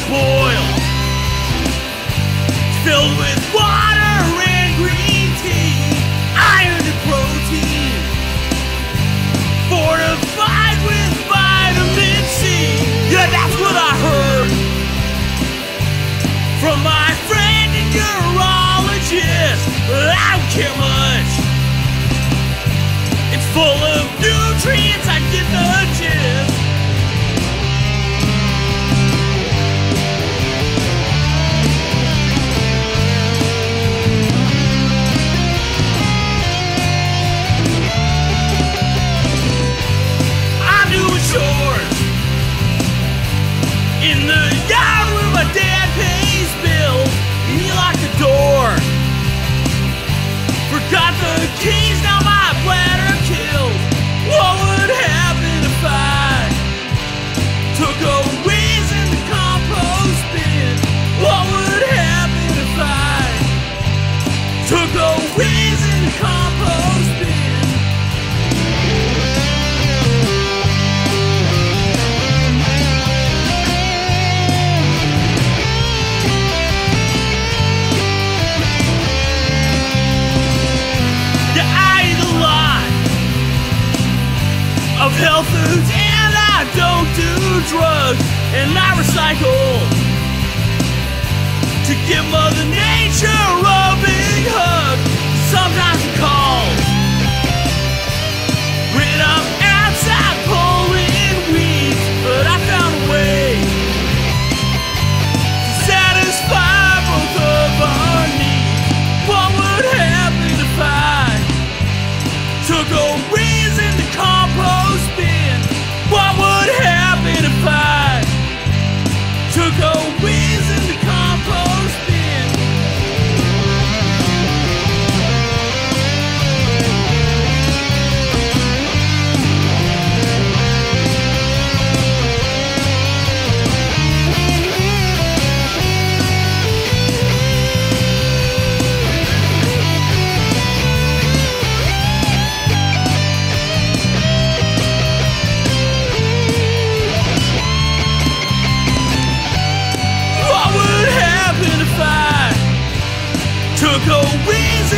boil, filled with water and green tea, iron and protein, fortified with vitamin C. Yeah, that's what I heard from my friend and urologist, but I don't care much. It's full of nutrients, I get the gist. I'm doing chores in the yard where my dad pays bills, and he locked the door. Forgot the keys, now my bladder kills. What would happen if I took a whiz in the compost bin? What would happen if I took a whiz in the compost bin? Of health foods, and I don't do drugs, and I recycle to give Mother Nature a big hug. Sometimes it calls when I'm outside pulling weeds, but I found a way to satisfy both of our needs. What would happen if I took a whiz in the compost bin? What would happen if I took a whiz in the compost bin? Took a whiz